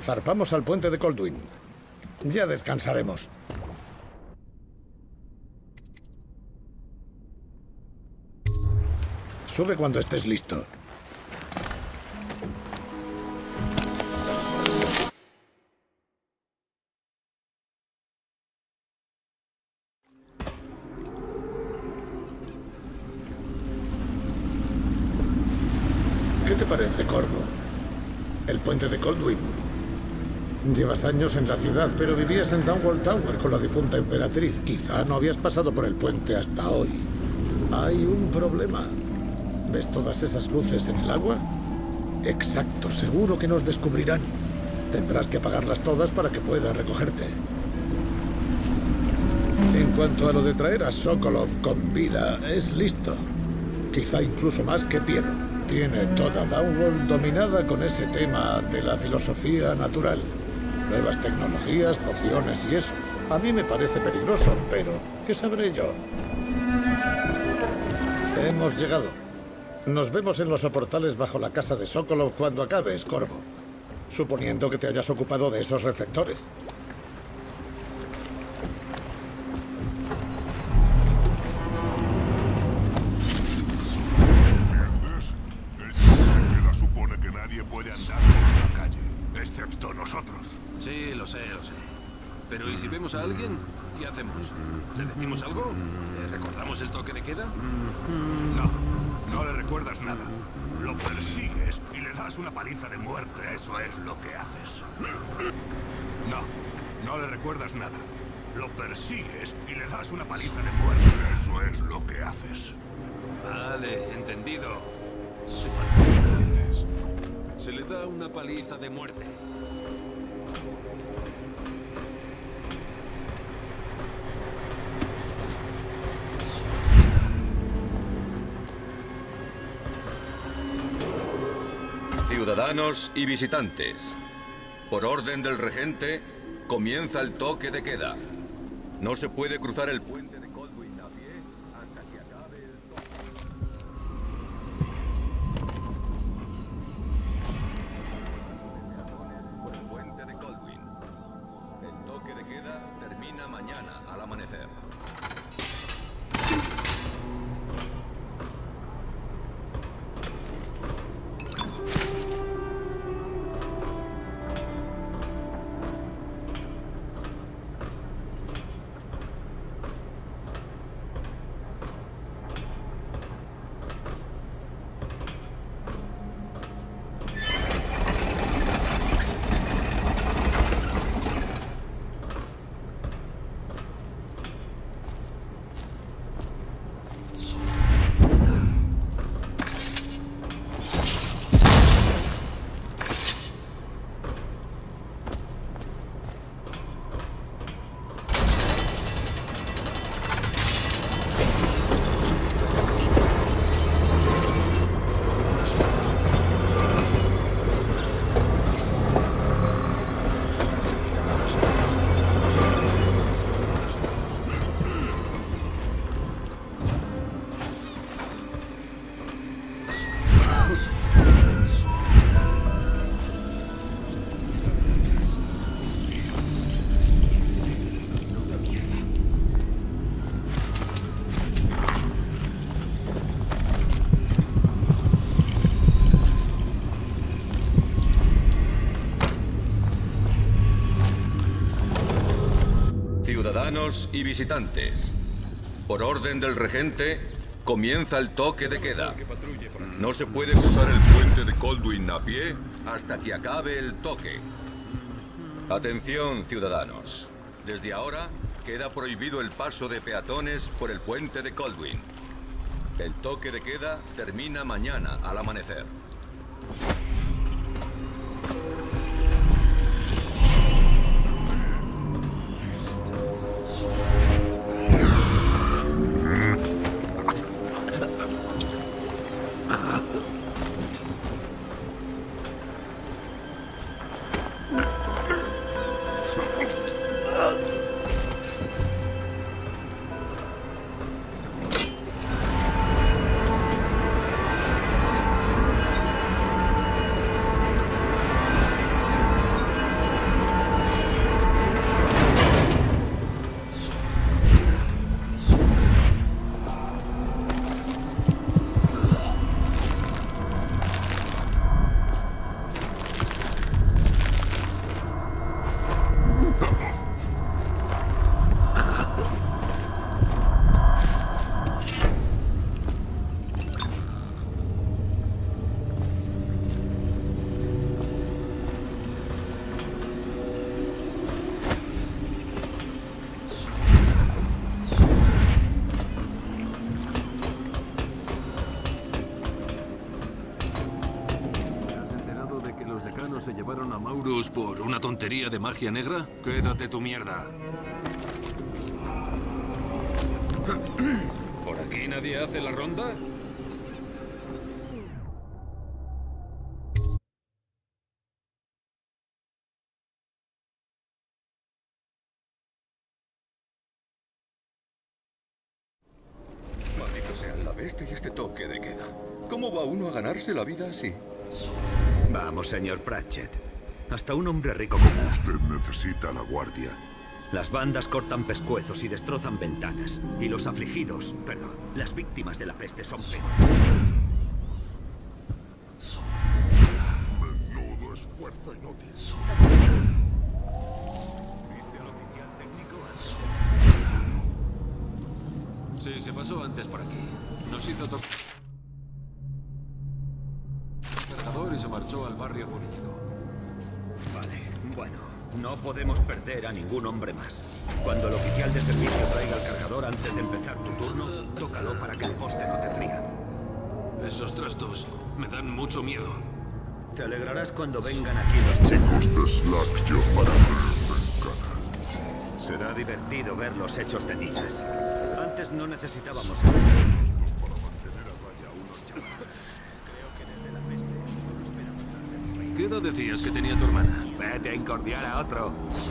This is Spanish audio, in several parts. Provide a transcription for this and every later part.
Zarpamos al puente de Colduin. Ya descansaremos. Sube cuando estés listo. ¿Qué te parece, Corvo? El puente de Colduin. Llevas años en la ciudad, pero vivías en Downwall Tower con la difunta emperatriz. Quizá no habías pasado por el puente hasta hoy. Hay un problema. ¿Ves todas esas luces en el agua? Exacto, seguro que nos descubrirán. Tendrás que apagarlas todas para que pueda recogerte. En cuanto a lo de traer a Sokolov con vida, es listo. Quizá incluso más que Piero. Tiene toda Downwall dominada con ese tema de la filosofía natural. Nuevas tecnologías, pociones y eso. A mí me parece peligroso, pero ¿qué sabré yo? Hemos llegado. Nos vemos en los soportales bajo la casa de Sokolov cuando acabes, Corvo. Suponiendo que te hayas ocupado de esos reflectores. ¿Entiendes? El sistema supone que nadie puede andar por la calle, excepto nosotros. Sí, lo sé, lo sé. Pero ¿y si vemos a alguien? ¿Qué hacemos? ¿Le decimos algo? ¿Le recordamos el toque de queda? No le recuerdas nada. Lo persigues y le das una paliza de muerte. Eso es lo que haces. No le recuerdas nada. Lo persigues y le das una paliza de muerte. Eso es lo que haces. Vale, entendido. Se le da una paliza de muerte. Ciudadanos y visitantes, por orden del regente, comienza el toque de queda. No se puede cruzar el puente de Colduin a pie hasta que acabe el toque. Por el puente de Colduin. El toque de queda termina mañana al amanecer. Ciudadanos y visitantes, por orden del regente, comienza el toque de queda. No se puede cruzar el puente de Colduin a pie hasta que acabe el toque. Atención, ciudadanos. Desde ahora queda prohibido el paso de peatones por el puente de Colduin. El toque de queda termina mañana al amanecer. Sirius por una tontería de magia negra? Quédate tu mierda. ¿Por aquí nadie hace la ronda? Maldito sea la bestia y este toque de queda. ¿Cómo va uno a ganarse la vida así? Vamos, señor Pratchett. Hasta un hombre rico como Usted necesita la guardia. Las bandas cortan pescuezos y destrozan ventanas. Y los afligidos, perdón, las víctimas de la peste son peores. Menudo esfuerzo inútil. Sí, se pasó antes por aquí. Nos hizo tocar y se marchó al barrio jurídico. Vale, bueno, no podemos perder a ningún hombre más. Cuando el oficial de servicio traiga el cargador antes de empezar tu turno, tócalo para que el poste no te fría. Esos trastos me dan mucho miedo. Te alegrarás cuando vengan aquí los chicos. Chicos de Slackjaw para ver. Será divertido ver los hechos de niñas. Antes no necesitábamos... ¿Qué edad decías que tenía tu hermana? Vete a incordiar a otro.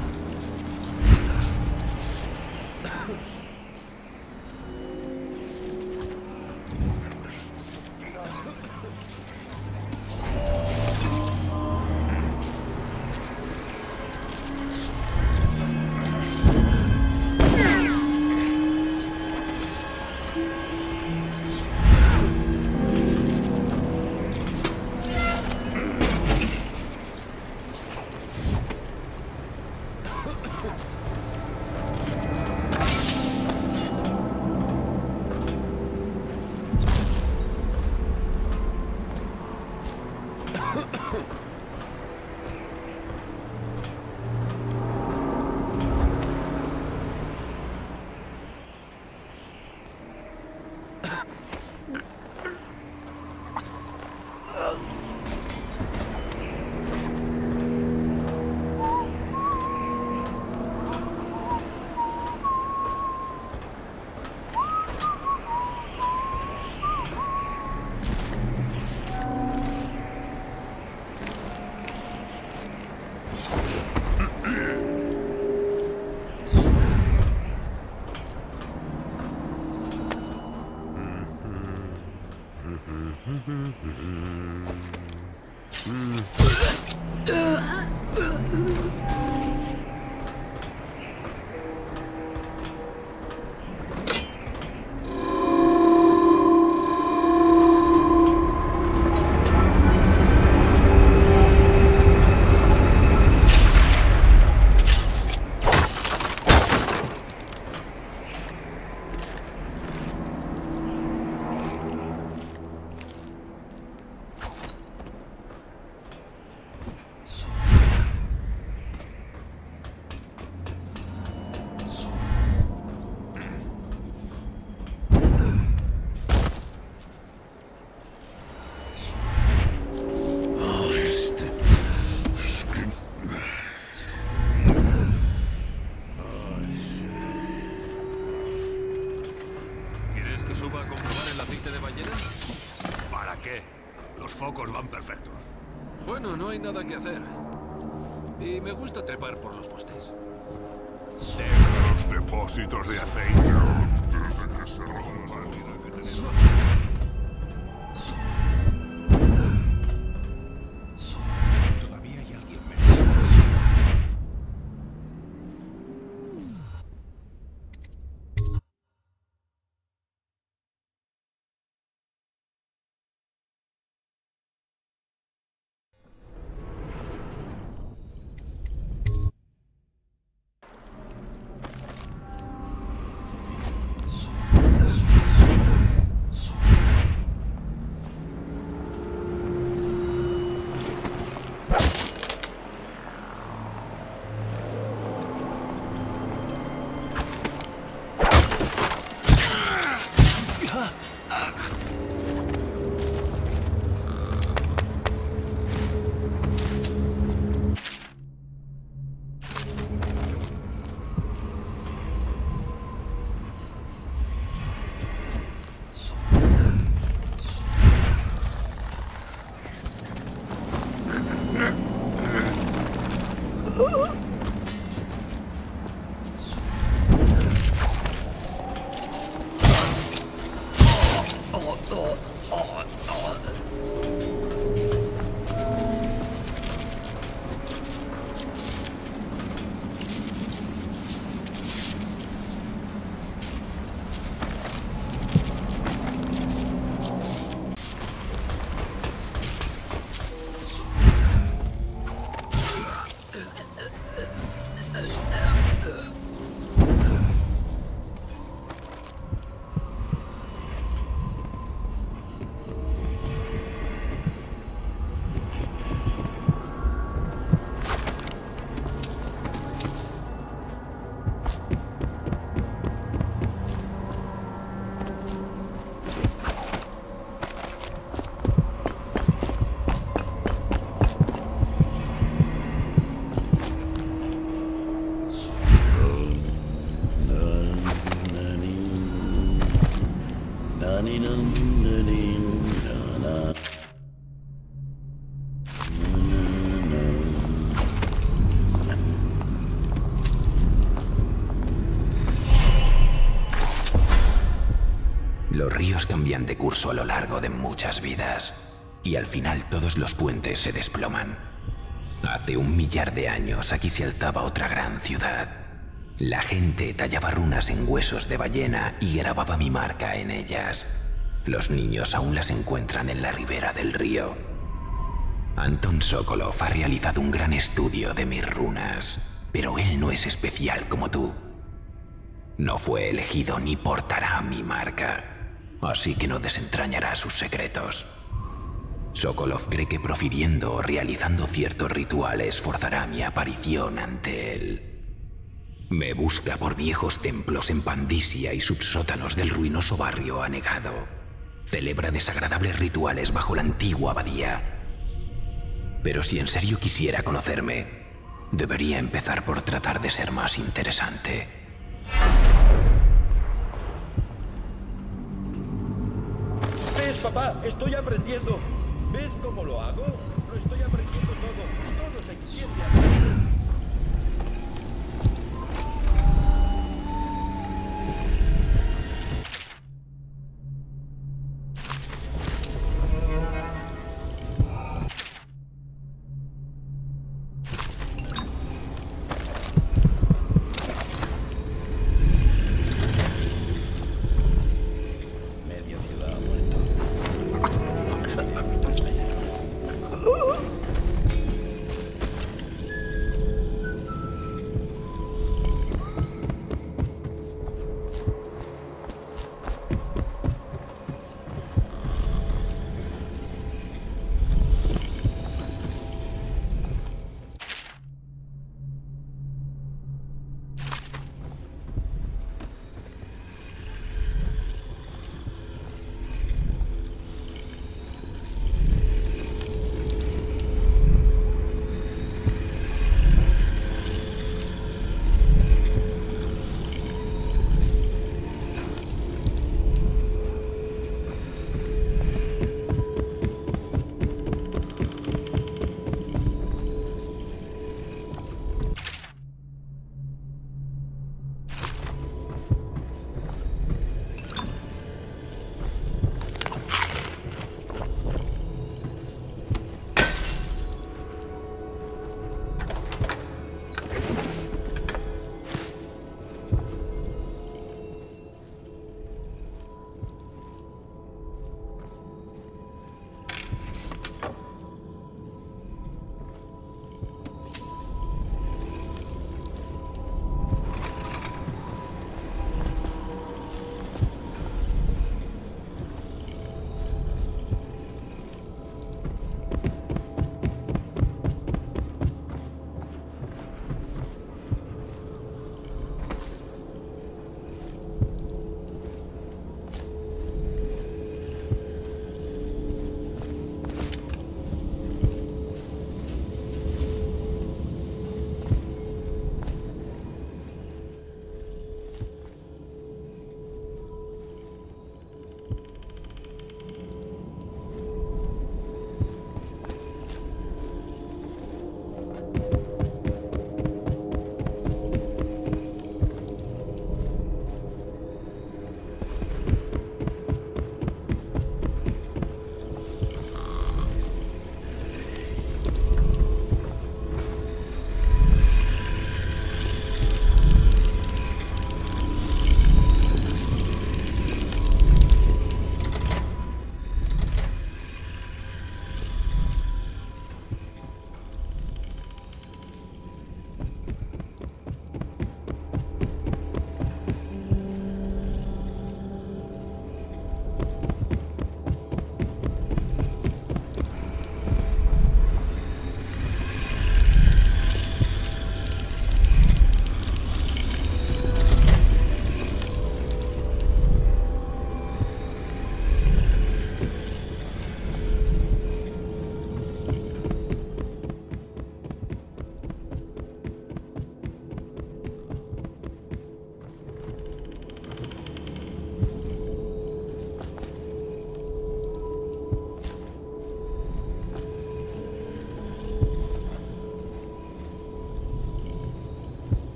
suba a comprobar el aceite de ballena? ¿Para qué? Los focos van perfectos. Bueno, no hay nada que hacer. Y me gusta trepar por los postes. Deja los depósitos de aceite desde que se rompa la vida que tenemos. Todavía hay alguien menos. Los ríos cambian de curso a lo largo de muchas vidas, y al final todos los puentes se desploman. Hace 1 millar de años aquí se alzaba otra gran ciudad. La gente tallaba runas en huesos de ballena y grababa mi marca en ellas. Los niños aún las encuentran en la ribera del río. Anton Sokolov ha realizado un gran estudio de mis runas, pero él no es especial como tú. No fue elegido ni portará mi marca, así que no desentrañará sus secretos. Sokolov cree que profiriendo o realizando ciertos rituales forzará mi aparición ante él. Me busca por viejos templos en Pandisia y subsótanos del ruinoso barrio anegado. Celebra desagradables rituales bajo la antigua abadía. Pero si en serio quisiera conocerme, debería empezar por tratar de ser más interesante. ¿Ves, papá? Estoy aprendiendo. ¿Ves cómo lo hago? Lo estoy aprendiendo todo. Todo se extiende a mí.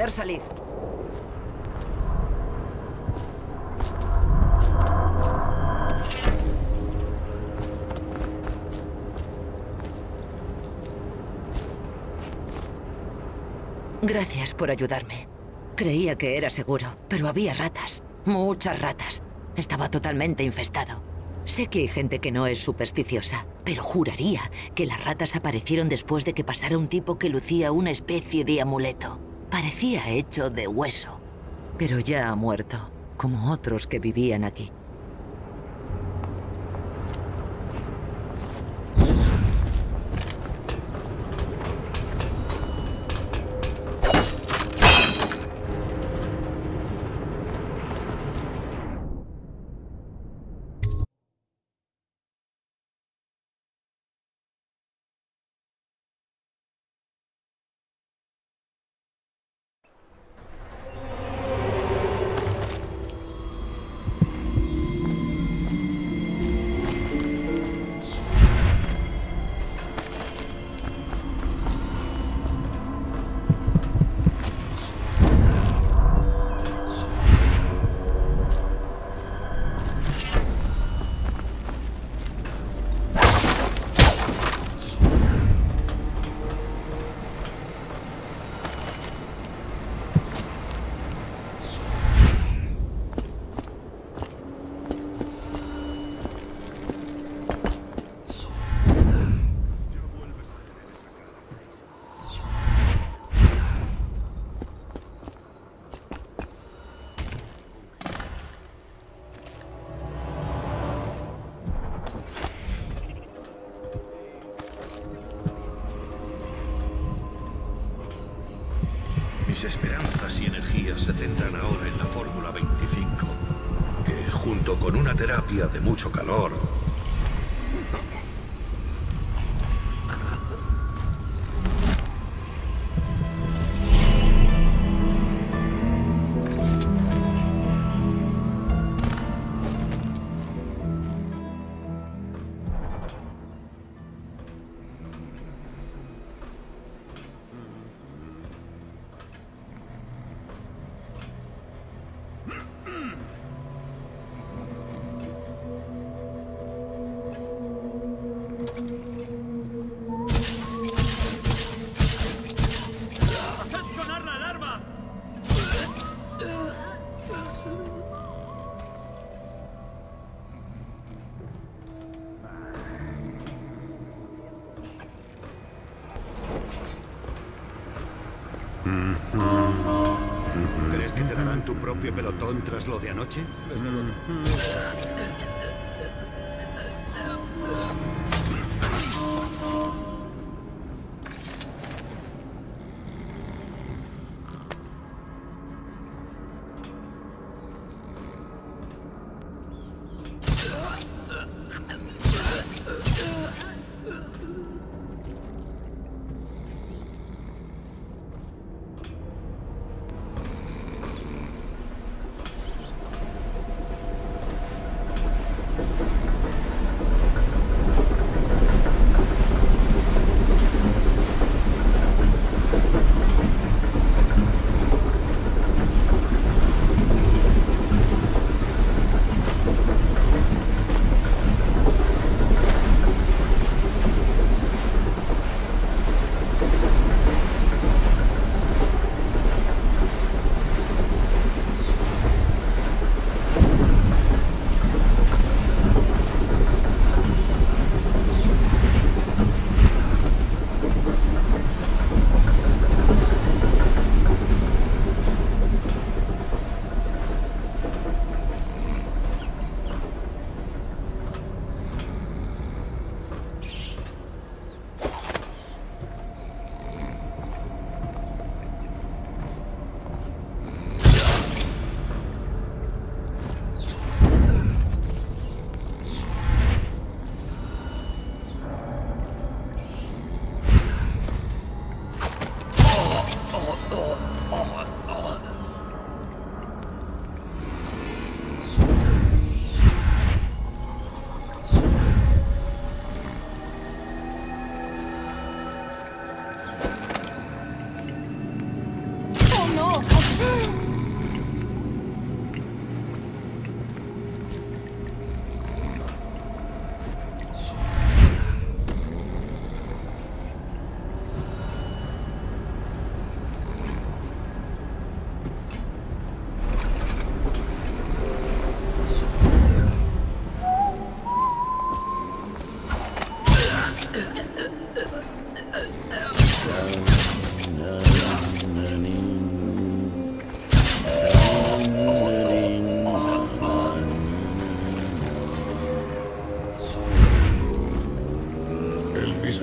intentar salir. Gracias por ayudarme. Creía que era seguro, pero había ratas. Muchas ratas. Estaba totalmente infestado. Sé que hay gente que no es supersticiosa, pero juraría que las ratas aparecieron después de que pasara un tipo que lucía una especie de amuleto. Parecía hecho de hueso, pero ya ha muerto, como otros que vivían aquí. Mis esperanzas y energías se centran ahora en la Fórmula 25, que junto con una terapia de mucho calor... ¿Crees que te darán tu propio pelotón tras lo de anoche?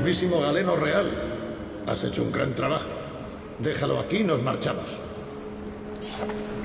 mismísimo galeno real. Has hecho un gran trabajo. Déjalo aquí y nos marchamos.